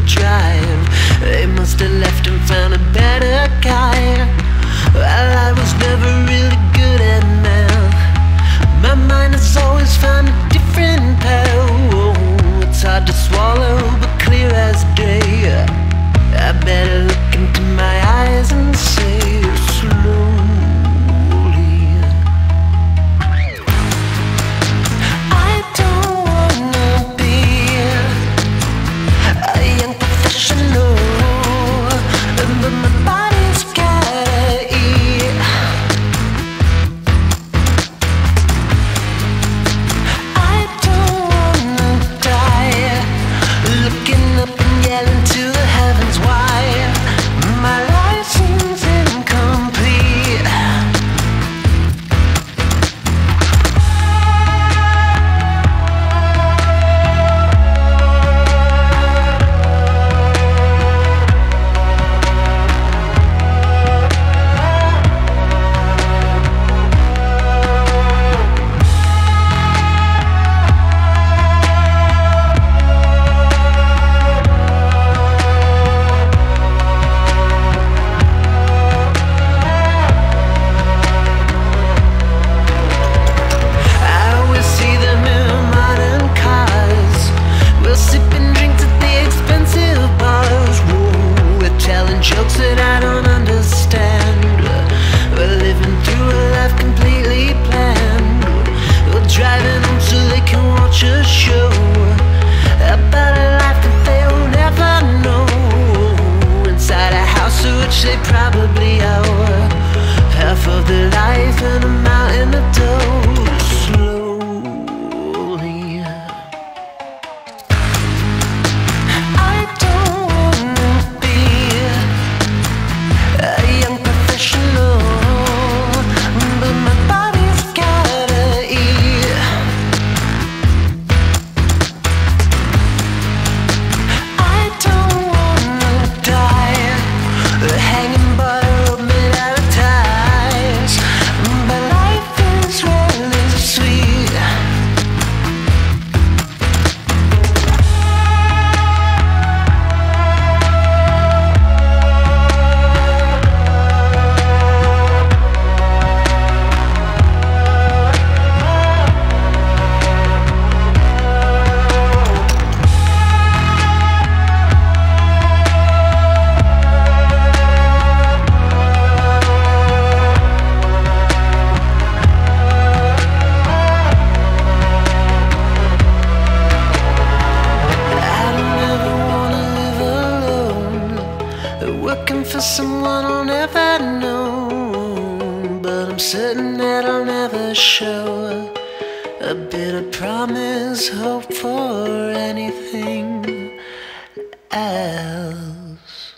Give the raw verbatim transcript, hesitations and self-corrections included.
drive. They must have left and found a better guy. Well, I was never really good at math. My mind has always found a different path. Oh, it's hard to swallow, but clear as day. I better look into my eyes and say slowly, I don't wanna be a young professional, but my body's gotta eat. I don't wanna die looking up and yelling to the heavens. Why my life seems incomplete. Jokes that I don't understand. We're living through a life completely planned. We're driving home so they can watch a show about a life that they'll never know. Inside a house of which they probably owe half of their life and a mountain of dough. Slowly, I don't wanna be a young professional, but my body's gotta eat. I don't wanna die hanging by a rope made out of ties, but life is really sweet. Working for someone I'll never know, but I'm certain that I'll never show a bit of promise, hope for anything else.